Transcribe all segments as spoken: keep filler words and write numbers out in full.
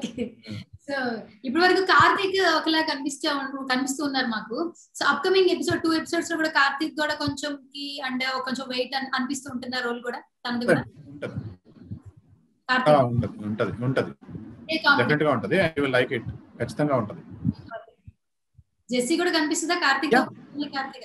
Okay. So ఇప్పటి వరకు కార్తీక్ ఒకలా కనిపిస్తూ కనిపిస్తూ ఉన్నారు మాకు. So upcoming episode two episodes లో కూడా కార్తీక్ కూడా కొంచెం కి అండ్ కొంచెం వెయిట్ అనిపిస్తూ ఉంటుంది ఆ రోల్ కూడా తనది కూడా. కార్తీక్ ఉంటది ఉంటది ఉంటది డెఫినెట్ గా ఉంటది. I will like it. ఖచ్చితంగా ఉంటది. జెస్సీ కూడా కనిపిస్తుందా కార్తీక్ తో? కార్తీక్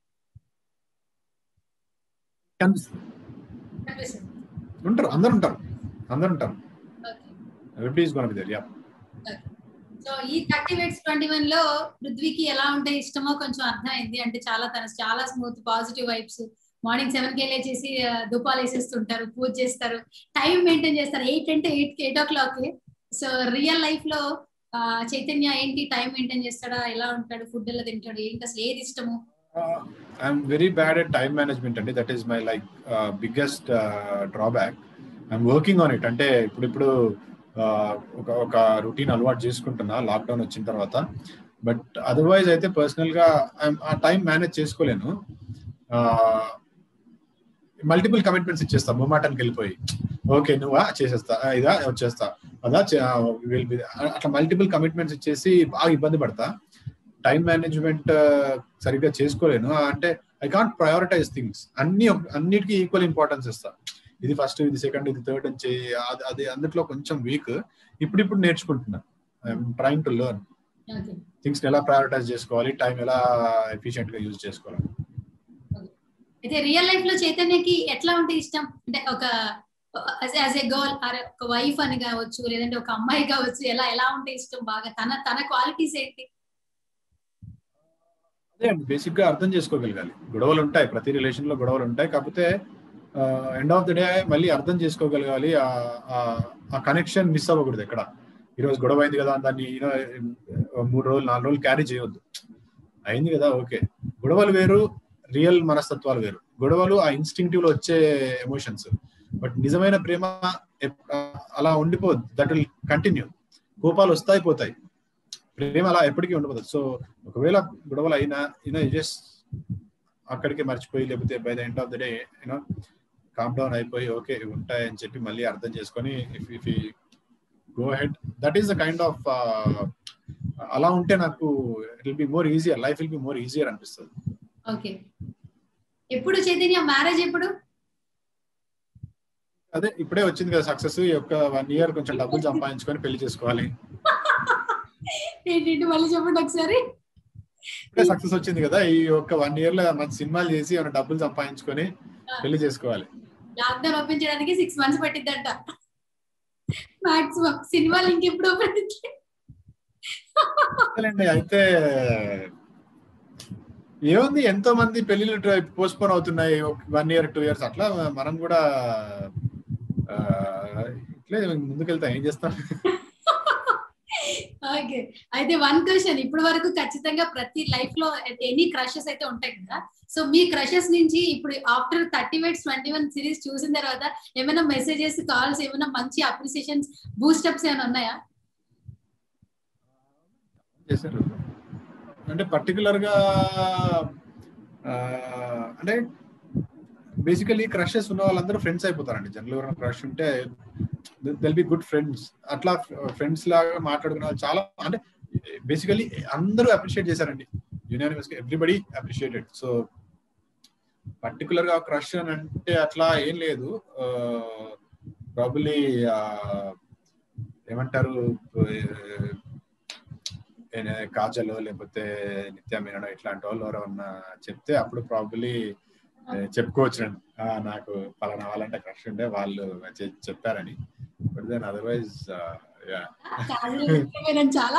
కనిపిస్తుంది. ఉంటారు, అందరు ఉంటారు అందరు ఉంటారు. Everybody is gonna be there. Yeah. So ఈ థర్టీ వెయిట్స్ ట్వంటీ వన్ లో పృథ్వీకి ఎలా ఉంటే ఇష్టమో కొంచెం అర్థమైంది. అంటే చాలా తన చాలా smooth positive vibes. Morning seven కే లేచేసి ధూపాలు వేసేస్తుంటారు, పూజ చేస్తారు, టైం మెయింటైన్ చేస్తారు. ఎయిట్ అంటే eight eight o'clock. So real life లో చైతన్య ఏంటి టైం మెయింటైన్ చేస్తాడా, ఎలా ఉంటాడు, ఫుడ్ ఎలా తింటాడు, ఏంటి అసలు ఏది ఇష్టము? I'm very bad at time management అండి. That is my like biggest drawback. I'm working on it. అంటే ఇప్పుడు ఇప్పుడు ఒక ఒక రొటీన్ అలవాటు చేసుకుంటున్నా లాక్డౌన్ వచ్చిన తర్వాత. బట్ అదర్వైజ్ అయితే పర్సనల్ గా ఆ టైం మేనేజ్ చేసుకోలేను. మల్టిపుల్ కమిట్మెంట్స్ ఇచ్చేస్తా మొమాటానికి వెళ్ళిపోయి. ఓకే నువ్వా చేసేస్తా, ఇదా వచ్చేస్తా, అదా అట్లా మల్టిపుల్ కమిట్మెంట్స్ ఇచ్చేసి బాగా ఇబ్బంది పడతా. టైం మేనేజ్మెంట్ సరిగ్గా చేసుకోలేను. అంటే ఐ కాంట్ ప్రయారిటైజ్ థింగ్స్. అన్ని అన్నిటికీ ఈక్వల్ ఇంపార్టెన్స్ ఇస్తా. ఇది ఫస్ట్, ఇది సెకండ్, ఇది థర్డ్ అని చేయి. అది అందుట్లో కొంచెం వీక్. ఇప్పుడిప్పుడు నేర్చుకుంటున్నా. I'm trying to learn things ఎలా ప్రయారిటైజ్ చేసుకోవాలి, టైం ఎలా ఎఫిషియెంట్ గా యూజ్ చేసుకోవాలి. అయితే రియల్ లైఫ్ లో చైతన్యకి ఎట్లా ఉంటే ఇష్టం? అంటే ఒక యాజ్ ఏ గర్ల్ ఒక వైఫ్ అని కావచ్చు, లేదంటే ఒక అమ్మాయి కావచ్చు, ఎలా ఎలా ఉంటే ఇష్టం బాగా? తన తన క్వాలిటీస్ ఏంటి? అదే బేసిక్ గా అర్థం చేసుకోగలగాలి. గొడవలు ఉంటాయి, ప్రతి రిలేషన్ లో గొడవలు ఉంటాయి. కాకపోతే ఎండ్ ఆఫ్ ది డే మళ్ళీ అర్థం చేసుకోగలగాలి. ఆ కనెక్షన్ మిస్ అవ్వకూడదు ఎక్కడ. ఈరోజు గొడవ అయింది కదా దాన్ని మూడు రోజులు నాలుగు రోజులు క్యారీ చేయవద్దు. అయింది కదా ఓకే. గొడవలు వేరు, రియల్ మనస్తత్వాలు వేరు. గొడవలు ఆ ఇన్స్టింక్టివ్ లో వచ్చే ఎమోషన్స్. బట్ నిజమైన ప్రేమ అలా ఉండిపోదు. That will continue. కోపాలు వస్తాయి పోతాయి, ప్రేమ అలా ఎప్పటికీ ఉండిపోతుంది. సో ఒకవేళ గొడవలు అయినా యూనో జస్ట్ అక్కడికి మర్చిపోయి, లేకపోతే by the end of the day you know calm down అయిపోయి ఓకే ఉంటాయి అని చెప్పి మళ్ళీ అర్థం చేసుకొని if if go head, that is the kind of అలా ఉంటే నాకు it will be more easier. Life will be more easier అనిపిస్తుంది. ఓకే. ఎప్పుడు చైతన్య మ్యారేజ్ ఎప్పుడు? అదే ఇప్పుడే వచ్చింది కదా సక్సెస్. ఈ యొక్క వన్ ఇయర్ కొంచెం డబ్బులు సంపాదించుకొని పెళ్లి చేసుకోవాలి. ఏంటి మళ్ళీ చెప్పండి ఒకసారి. ఇప్పుడే సక్సెస్ వచ్చింది కదా, ఈ యొక్క వన్ ఇయర్ లో మంచి సినిమాలు చేసి ఏమైనా డబ్బులు సంపాదించుకొని పెళ్లి చేసుకోవాలి. లాక్డౌన్ ఓపెన్ చేయడానికి సిక్స్ మంత్స్ పట్టిద్దంట మాక్సిమం. సినిమాలు ఇంకెప్పుడు ఓపెన్ అవుతాయండి. అయితే ఏముంది, ఎంతో మంది పెళ్లిళ్ళు పోస్ట్ పోన్ అవుతున్నాయి వన్ ఇయర్ టూ ఇయర్స్ అట్లా. మనం కూడా ఇట్లే ముందుకెళ్తాం, ఏం చేస్తాం. ఓకే. అయితే వన్ క్వశ్చన్, ఇప్పటి వరకు ఖచ్చితంగా ప్రతి లైఫ్ లో ఎనీ క్రషెస్ అయితే ఉంటాయి కదా. సో మీ క్రషెస్ నుంచి ఇప్పుడు after thirty weds twenty one series చూసిన తర్వాత ఏమైనా మెసేజెస్, కాల్స్, ఏమైనా మంచి అప్రిసియేషన్స్, బూస్టప్స్ ఏమైనా ఉన్నాయా? చేశారు అంటే పర్టికులర్ గా అంటే బేసికలీ క్రషెస్ ఉన్న వాళ్ళందరూ ఫ్రెండ్స్ అయిపోతారండి. జనరల్ ఎవరైనా క్రష్ ఉంటే దెల్ బి గుడ్ ఫ్రెండ్స్. అట్లా ఫ్రెండ్స్ లాగా మాట్లాడుకునే వాళ్ళు చాలా, అంటే బేసికలీ అందరూ అప్రిషియేట్ చేశారండి. యూనానిమస్ గా ఎవ్రీబడి అప్రిషియేటెడ్. సో పర్టికులర్ గా క్రష్ అని అంటే అట్లా ఏం లేదు. ప్రాబబ్లీ ఏమంటారు, కాజలో లేకపోతే నిత్య మీననో ఇట్లాంటి వాళ్ళు ఎవరన్నా చెప్తే అప్పుడు ప్రాబబ్లీ చెప్పుకోవచ్చు నాకు పలానా వాళ్ళంటే క్రష్ ఉండే వాళ్ళు చెప్పారని. బట్ దెన్ అదర్వైజ్ చాలా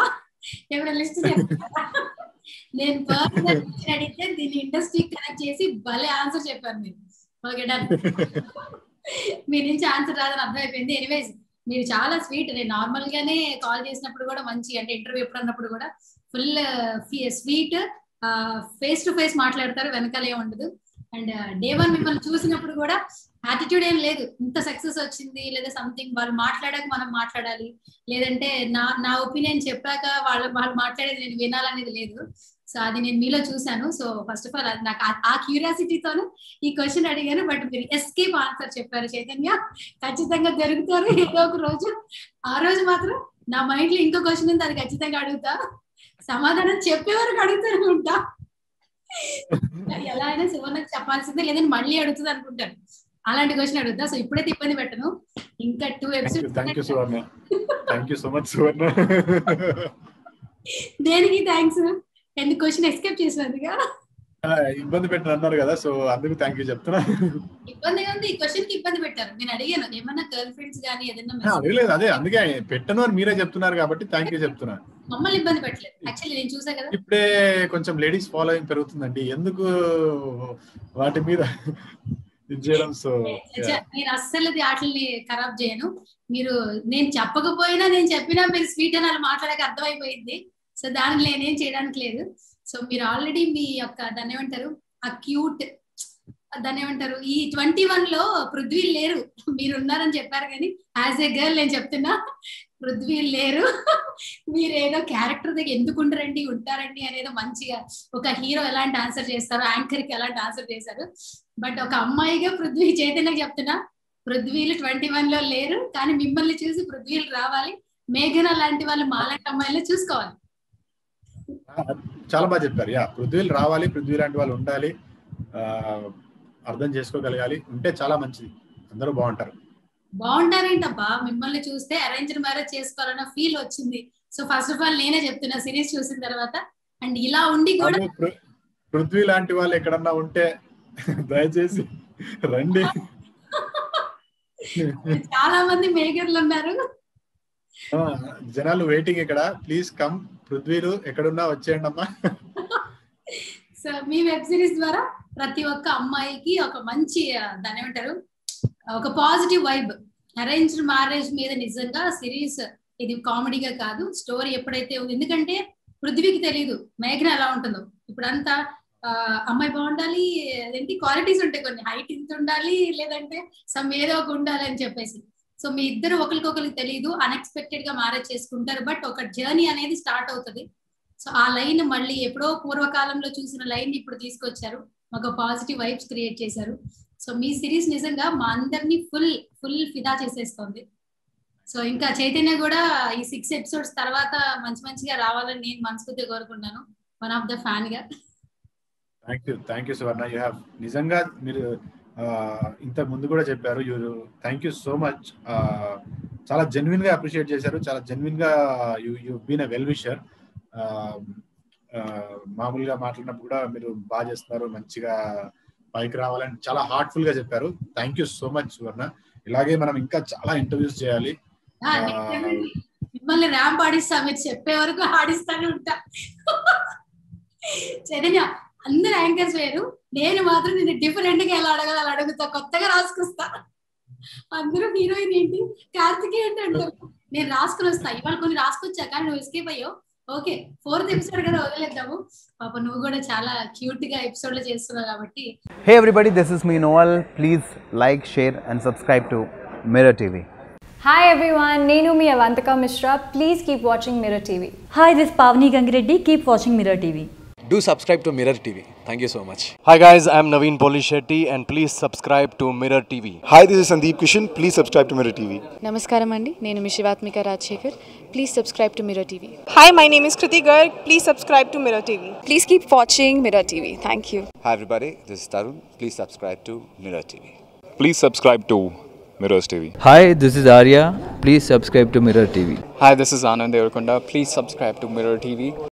నేను పర్సనల్ అడిగితే దీన్ని ఇండస్ట్రీ కనెక్ట్ చేసి భలే ఆన్సర్ చెప్పారు మీరు. Okay done. మీ నుంచి ఆన్సర్ రాదని అర్థమైపోయింది. ఎనీవేస్ మీరు చాలా స్వీట్. నేను నార్మల్ గానే కాల్ చేసినప్పుడు కూడా మంచి, అంటే ఇంటర్వ్యూ ఎప్పుడు అన్నప్పుడు కూడా full sweet, face to face మాట్లాడతారు, వెనకాల ఏం ఉండదు. అండ్ డే వన్ మిమ్మల్ని చూసినప్పుడు కూడా యాటిట్యూడ్ ఏం లేదు. ఇంత సక్సెస్ వచ్చింది లేదా సంథింగ్ వాళ్ళు మాట్లాడాక మనం మాట్లాడాలి, లేదంటే నా నా ఒపీనియన్ చెప్పాక వాళ్ళు వాళ్ళు మాట్లాడేది నేను వినాలనేది లేదు. సో అది నేను మీలో చూసాను. సో ఫస్ట్ ఆఫ్ ఆల్ నాకు ఆ క్యూరియాసిటీతోనే ఈ క్వశ్చన్ అడిగాను. బట్ మీరు ఎస్కేప్ ఆన్సర్ చెప్పారు చైతన్య. ఖచ్చితంగా జరుగుతారు ఏదో ఒక రోజు. ఆ రోజు మాత్రం నా మైండ్ లో ఇంకో క్వశ్చన్ ఉంది, అది ఖచ్చితంగా అడుగుతా. సమాధానం చెప్పే వరకు అడుగుతాను ఉంటా. ఎలా అయినా సువర్ణకు చెప్పాల్సిందే, లేదని మళ్ళీ అడుగుతుంది అనుకుంటాను. అలాంటి క్వశ్చన్ అడుగుతా. సో ఇప్పుడైతే ఇబ్బంది పెట్టను, ఇంకా two episodes. Thank you Suvarna, thank you so much Suvarna. దేనికి థ్యాంక్స్? ఎందుకు క్వశ్చన్ ఎస్కేప్ చేసినందుగా? ఇబ్బంది పెట్టిన అన్నారు కదా, సో అందుకు థ్యాంక్ యూ చెప్తున్నా. ఇబ్బందిగా ఉంది, ఈ క్వశ్చన్ కి ఇబ్బంది పెట్టారు. నేను అడిగాను ఏమన్నా గర్ల్ ఫ్రెండ్స్ గానీ ఏదన్నా అడగలేదు, అదే అందుకే పెట్టను అని మీరే చెప్తున్నారు కాబట్టి థ్యాంక్ యూ చెప్తున్నా. మమ్మల్ని ఇబ్బంది పెట్టలేదు. యాక్చువల్లీ నేను చూసా కదా, ఇప్పుడే కొంచెం లేడీస్ ఫాలోయింగ్ పెరుగుతుందండి, ఎందుకు వాటి మీద ఇది చేయడం. సో నేను అస్సలు వాటిని ఖరాబ్ చేయను. మీరు నేను చెప్పకపోయినా నేను చెప్పినా మీరు స్వీట్ అని అలా మాట్లాడక అర్థమైపోయింది. సో దానికి నేనేం చేయడానికి లేదు. సో మీరు ఆల్రెడీ మీ యొక్క దాన్ని ఏమంటారు, ఆ క్యూట్ దాన్ని ఏమంటారు, ఈ ట్వంటీ వన్ లో పృథ్వీ లేరు, మీరు ఉన్నారని చెప్పారు. కానీ యాజ్ ఏ గర్ల్ నేను చెప్తున్నా, పృథ్వీ లేరు. మీరు ఏదో క్యారెక్టర్ దగ్గర ఎందుకు ఉండరండి, ఉంటారండి అనేదో మంచిగా ఒక హీరో ఎలాంటి ఆన్సర్ చేస్తారో, యాంకర్ కి ఎలాంటి ఆన్సర్ చేశారు. బట్ ఒక అమ్మాయిగా పృథ్వీ చైతన్యకి చెప్తున్నా, పృథ్వీలు ట్వంటీ వన్ లో లేరు. కానీ మిమ్మల్ని చూసి పృథ్వీలు రావాలి. మేఘన లాంటి వాళ్ళు మాలాంటి అమ్మాయిలు చూసుకోవాలి. చాలా బాగా చెప్పారు. యా, పృథ్వీలు రావాలి, పృథ్వీ లాంటి వాళ్ళు ఉండాలి, అర్థం చేసుకోగలగాలి, ఉంటే చాలా మంచిది, అందరూ బాగుంటారు. బాగుంటారేంటబ్బా, మిమ్మల్ని చూస్తే అరేంజ్డ్ మ్యారేజ్ చేసుకోవాలన్న ఫీల్ వచ్చింది. సో ఫస్ట్ ఆఫ్ ఆల్ నేనే చెప్తున్నా సిరీస్ చూసిన తర్వాత. అండ్ ఇలా ఉండి కూడా పృథ్వీ లాంటి వాళ్ళు ఎక్కడన్నా ఉంటే దయచేసి రండి. చాలా మంది మేకర్లు ఉన్నారు, జనాలు వెయిటింగ్ ఇక్కడ. ప్లీజ్ కమ్, పృథ్వీలు ఎక్కడున్నా వచ్చేయండి అమ్మా. సో మీ వెబ్ సిరీస్ ద్వారా ప్రతి ఒక్క అమ్మాయికి ఒక మంచి దాని ఏమంటారు, ఒక పాజిటివ్ వైబ్. అరేంజ్డ్ మ్యారేజ్ మీద నిజంగా సిరీస్ ఇది కామెడీగా కాదు, స్టోరీ ఎప్పుడైతే ఉంది. ఎందుకంటే పృథ్వీకి తెలియదు మేఘన ఎలా ఉంటుందో. ఇప్పుడంతా అమ్మాయి బాగుండాలి, ఏంటి క్వాలిటీస్ ఉంటాయి కొన్ని, హైట్ ఇంత ఉండాలి, లేదంటే సమ్ ఏదో ఒక ఉండాలి అని చెప్పేసి. సో మీ ఇద్దరు ఒకరికొకరికి తెలియదు, అన్ఎక్స్పెక్టెడ్ గా మ్యారేజ్ చేసుకుంటారు. బట్ ఒక జర్నీ అనేది స్టార్ట్ అవుతుంది. సో ఆ లైన్ మళ్ళీ ఎప్పుడో పూర్వకాలంలో చూసిన లైన్ ఇప్పుడు తీసుకొచ్చారు, ఒక పాజిటివ్ వైబ్స్ క్రియేట్ చేశారు. సో మీ సిరీస్ నిజంగా మా అందరినీ ఫుల్ ఫుల్ ఫిదా చేసేస్తుంది. సో ఇంకా చైతన్య కూడా ఈ సిక్స్ ఎపిసోడ్స్ తర్వాత మంచి మంచిగా రావాలని నేను మనస్ఫూర్తిగా కోరుకుంటాను, వన్ ఆఫ్ ద ఫ్యాన్ గా. Thank you thank you Suvarna. You have నిజంగా మీరు ఇంత ముందు కూడా చెప్పారు. You thank you so much. చాలా జెన్యున్ గా అప్రిషియేట్ చేశారు, చాలా జెన్యున్ గా you you been a well wisher. మామూలుగా మాట్లాడినప్పుడు కూడా మీరు బాగా చేస్తున్నారు, మంచిగా పైకి రావాలని చాలా హార్ట్ఫుల్ గా చెప్పారు. Thank you so much Suvarna. ఇలాగే మనం ఇంకా చాలా ఇంటర్వ్యూస్ చేయాలి. మిమ్మల్ని ర్యాంప్ ఆడిస్తా, మీరు చెప్పే వరకు ఆడిస్తానే ఉంటా. చైతన్య అందరు యాంకర్స్ వేరు, నేను మాత్రం నేను డిఫరెంట్ గా ఎలా అడగాలి అలా అడుగుతా, కొత్తగా రాసుకొస్తా. అందరూ హీరోయిన్ ఏంటి కార్తికేయ ఏంటి అంటారు, నేను రాసుకుని వస్తా. ఇవాళ కొన్ని రాసుకొచ్చా కానీ నువ్వు ఎస్కేప్ అయ్యావు. ఓకే, ఫోర్త్ ఎపిసోడ్ కదా వదిలేద్దాము. పాప నువ్వు కూడా చాలా క్యూట్ గా ఎపిసోడ్ లో చేస్తున్నావు కాబట్టి. Hey everybody, this is me Noel. Please like, share and subscribe to Mirror T V. Hi everyone, Nenu mi Avantika Mishra. Please keep watching Mirror T V. Hi, this is Pavni Gangireddy. Keep watching Mirror T V. Do subscribe to Mirror T V. Thank you so much. Hi guys, I'm Naveen Polishetty and please subscribe to Mirror T V. Hi, this is Sandeep Kishan. Please subscribe to Mirror T V. Namaskaram andi, nenu mi Shivatmika Rajshekhar. Please subscribe to Mirror T V. Hi, my name is Kriti Garg. Please subscribe to Mirror T V. Please keep watching Mirror T V. Thank you. Hi everybody, this is Tarun. Please subscribe to Mirror T V. Please subscribe to Mirrors T V. Hi, this is Arya. Please subscribe to Mirror T V. Hi, this is Anand Devarkonda. Please subscribe to Mirror T V.